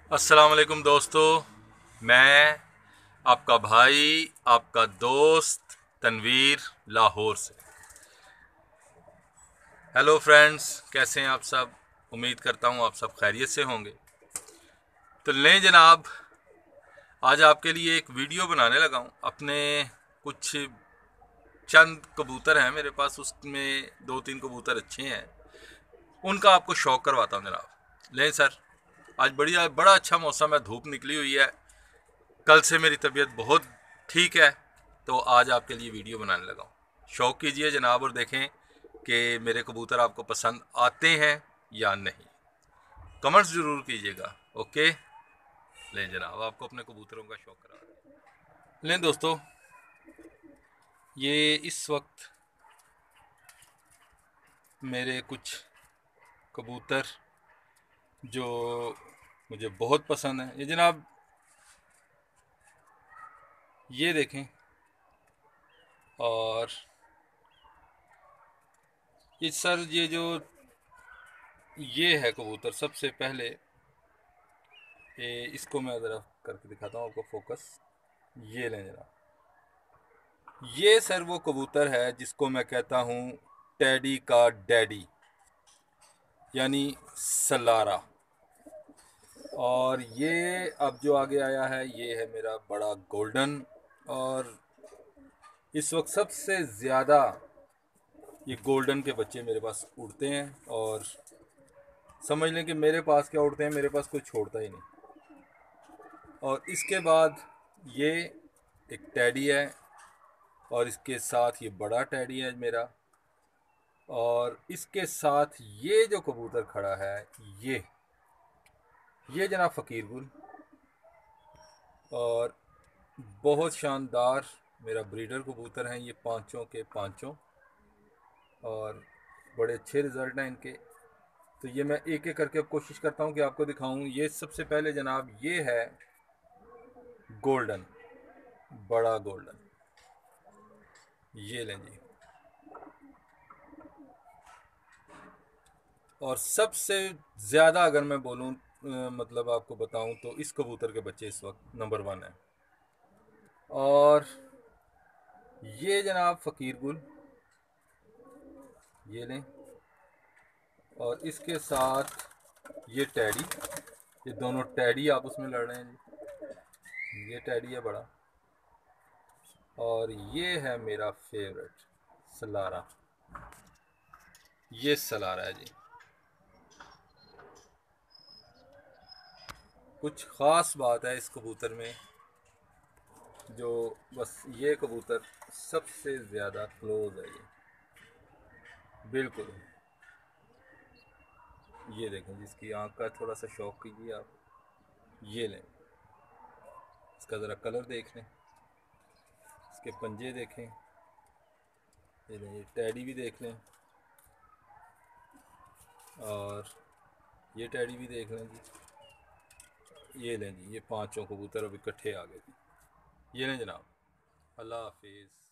अस्सलाम वालेकुम दोस्तों। मैं आपका भाई, आपका दोस्त तनवीर, लाहौर से। हेलो फ्रेंड्स, कैसे हैं आप सब? उम्मीद करता हूं आप सब खैरियत से होंगे। तो लें जनाब, आज आपके लिए एक वीडियो बनाने लगा हूं। अपने कुछ चंद कबूतर हैं मेरे पास, उसमें दो तीन कबूतर अच्छे हैं, उनका आपको शौक करवाता हूं जनाब। लें सर, आज बड़ा अच्छा मौसम है, धूप निकली हुई है। कल से मेरी तबीयत बहुत ठीक है, तो आज आपके लिए वीडियो बनाने लगा हूँ। शौक़ कीजिए जनाब और देखें कि मेरे कबूतर आपको पसंद आते हैं या नहीं। कमेंट्स ज़रूर कीजिएगा। ओके, लें जनाब, आपको अपने कबूतरों का शौक़ करा दें। लें दोस्तों, ये इस वक्त मेरे कुछ कबूतर जो मुझे बहुत पसंद है, ये जनाब ये देखें। और ये सर, ये है कबूतर, सबसे पहले इसको मैं ज़रा करके दिखाता हूँ आपको, फोकस। ये लें जरा, ये सर वो कबूतर है जिसको मैं कहता हूँ टैडी का डैडी, यानी सलारा। और ये अब जो आगे आया है, ये है मेरा बड़ा गोल्डन। और इस वक्त सबसे ज़्यादा ये गोल्डन के बच्चे मेरे पास उड़ते हैं। और समझ लें कि मेरे पास क्या उड़ते हैं, मेरे पास कोई छोड़ता ही नहीं। और इसके बाद ये एक टैडी है, और इसके साथ ये बड़ा टैडी है मेरा। और इसके साथ ये जो कबूतर खड़ा है, ये जनाब फ़कीर गुल। और बहुत शानदार मेरा ब्रीडर कबूतर हैं ये, पांचों के पांचों। और बड़े अच्छे रिज़ल्ट हैं इनके। तो ये मैं एक एक करके अब कोशिश करता हूँ कि आपको दिखाऊं। ये सबसे पहले जनाब ये है गोल्डन, बड़ा गोल्डन। ये लें जी। और सबसे ज़्यादा अगर मैं बोलूँ, मतलब आपको बताऊं, तो इस कबूतर के बच्चे इस वक्त नंबर 1 हैं। और ये जनाब फ़कीर गुल, ये लें। और इसके साथ ये टैडी, ये दोनों टैडी आपस में लड़ रहे हैं जी। ये टैडी है बड़ा। और ये है मेरा फेवरेट सलारा, ये सलारा है जी। कुछ ख़ास बात है इस कबूतर में, जो बस ये कबूतर सबसे ज़्यादा क्लोज है ये, बिल्कुल। ये देखें, जिसकी आँख का थोड़ा सा शौक कीजिए आप। ये लें, इसका ज़रा कलर देख लें, इसके पंजे देखें। ये लें, ये टैडी भी देख लें। और ये टैडी भी देख लें जी। ये लें जी, ये पांचों कबूतर अब इकट्ठे आ गए जी। ये लें जनाब। अल्लाह हाफिज़।